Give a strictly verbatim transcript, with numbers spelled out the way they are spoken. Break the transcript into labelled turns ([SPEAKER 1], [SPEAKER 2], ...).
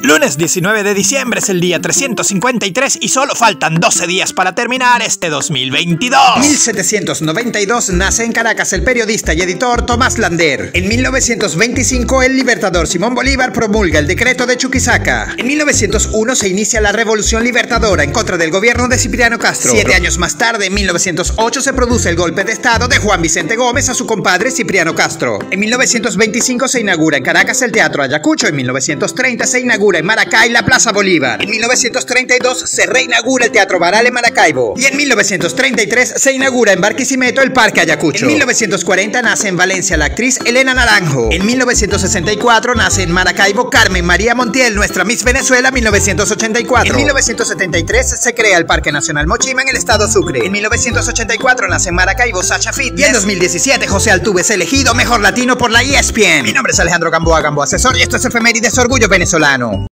[SPEAKER 1] Lunes diecinueve de diciembre es el día trescientos cincuenta y tres y solo faltan doce días para terminar este dos mil veintidós.
[SPEAKER 2] mil setecientos noventa y dos nace en Caracas el periodista y editor Tomás Lander. En mil novecientos veinticinco el libertador Simón Bolívar promulga el decreto de Chuquisaca. En mil novecientos uno se inicia la Revolución Libertadora en contra del gobierno de Cipriano Castro. Siete años más tarde, en mil novecientos ocho, se produce el golpe de estado de Juan Vicente Gómez a su compadre Cipriano Castro. En mil novecientos veinticinco se inaugura en Caracas el Teatro Ayacucho. En mil novecientos treinta se inaugura en Maracay la Plaza Bolívar. En mil novecientos treinta y dos se reinaugura el Teatro Baral en Maracaibo. Y en mil novecientos treinta y tres se inaugura en Barquisimeto el Parque Ayacucho. En mil novecientos cuarenta nace en Valencia la actriz Elena Naranjo. En mil novecientos sesenta y cuatro nace en Maracaibo Carmen María Montiel, nuestra Miss Venezuela mil novecientos ochenta y cuatro. En mil novecientos setenta y tres se crea el Parque Nacional Mochima en el estado Sucre. En mil novecientos ochenta y cuatro nace en Maracaibo Sacha Fitness. Y en dos mil diecisiete José Altuve es elegido mejor latino por la E S P N. Mi nombre es Alejandro Gamboa, Gamboa Asesor, y esto es Efemérides Orgullo Venezolano.